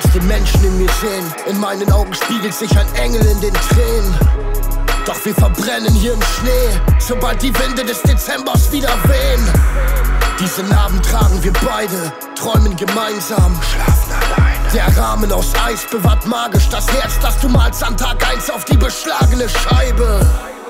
den Menschen in mir sehen. In meinen Augen spiegelt sich ein Engel in den Tränen. Doch wir verbrennen hier im Schnee, sobald die Winde des Dezembers wieder wehen. Diese Narben tragen wir beide, träumen gemeinsam, schlafen alleine. Der Rahmen aus Eis bewahrt magisch das Herz, das du malst an Tag 1 auf die beschlagene Scheibe.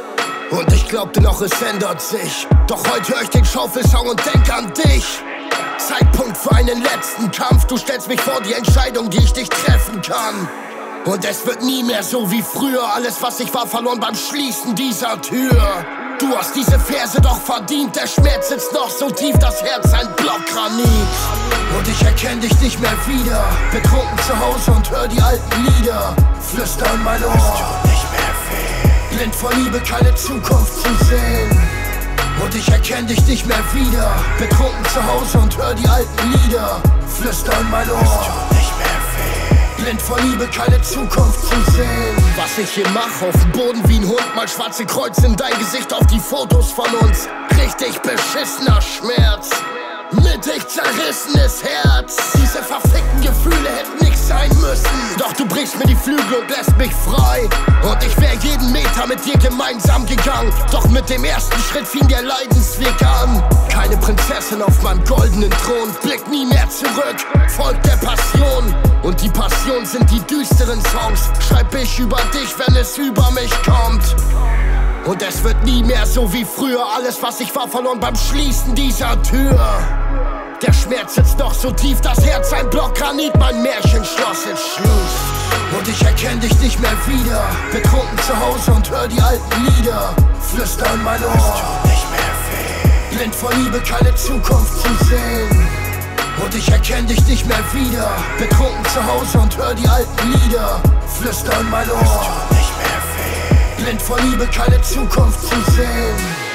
Und ich glaubte noch, es ändert sich, doch heute hör ich den Schaufelsong und denk an dich. Zeitpunkt für einen letzten Kampf, du stellst mich vor die Entscheidung, die ich nicht treffen kann. Und es wird nie mehr so wie früher, alles was ich war verloren beim Schließen dieser Tür. Du hast diese Verse doch verdient, der Schmerz sitzt noch so tief, das Herz ein Block Granit. Und ich erkenn dich nicht mehr wieder, betrunken zu Hause und hör die alten Lieder. Flüster in mein Ohr, es tut nicht mehr weh, blind vor Liebe keine Zukunft zu sehen. Und ich erkenn dich nicht mehr wieder, betrunken zu Hause und hör die alten Lieder. Flüster in mein Ohr, es tut nicht mehr weh, blind vor Liebe keine Zukunft zu sehen. Was ich hier mach, auf dem Boden wie ein Hund, mal schwarze Kreuz in dein Gesicht auf die Fotos von uns. Richtig beschissener Schmerz, mittig zerrissenes Herz. Diese verfickten Gefühle hätten nicht sein müssen, doch du brichst mir die Flügel und lässt mich frei. Und ich wär jeden Meter mit dir gemeinsam gegangen, doch mit dem ersten Schritt fing der Leidensweg an. Keine Prinzessin auf meinem goldenen Thron, blick nie mehr zurück, folgt der Passion. Und die Passion sind die düsteren Songs, schreib ich über dich, wenn es über mich kommt. Und es wird nie mehr so wie früher, alles was ich war verloren beim Schließen dieser Tür. Der Schmerz sitzt noch so tief, das Herz ein Block Granit, mein Märchenschloss ist Schluss. Und ich erkenn dich nicht mehr wieder, betrunken zu Hause und hör die alten Lieder. Flüster in mein Ohr, es tut nicht mehr weh, blind vor Liebe keine Zukunft zu sehen. Und ich erkenn dich nicht mehr wieder, betrunken zu Hause und hör die alten Lieder. Flüster in mein Ohr, es tut nicht mehr weh, blind vor Liebe keine Zukunft zu sehen.